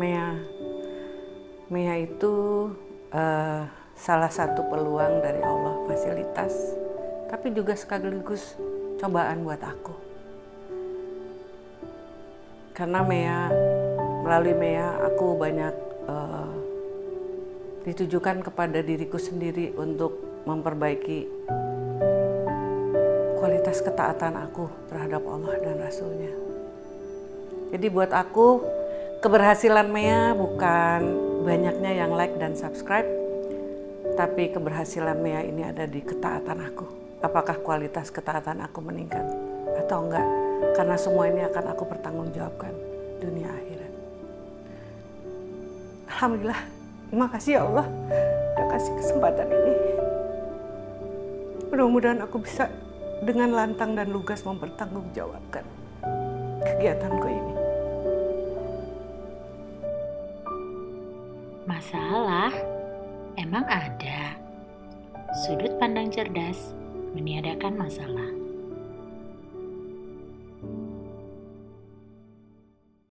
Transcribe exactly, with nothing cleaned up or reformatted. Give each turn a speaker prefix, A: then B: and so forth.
A: Mea, Mea itu uh, salah satu peluang dari Allah, fasilitas, tapi juga sekaligus cobaan buat aku. Karena Mea, melalui Mea aku banyak uh, ditujukan kepada diriku sendiri untuk memperbaiki kualitas ketaatan aku terhadap Allah dan Rasul-Nya. Jadi buat aku, keberhasilan Mea bukan banyaknya yang like dan subscribe, tapi keberhasilan Mea ini ada di ketaatan aku. Apakah kualitas ketaatan aku meningkat atau enggak? Karena semua ini akan aku pertanggungjawabkan dunia akhirat. Alhamdulillah, terima kasih ya Allah udah kasih kesempatan ini. Mudah-mudahan aku bisa dengan lantang dan lugas mempertanggungjawabkan kegiatanku ini.
B: Masalah emang ada. Sudut pandang cerdas meniadakan masalah.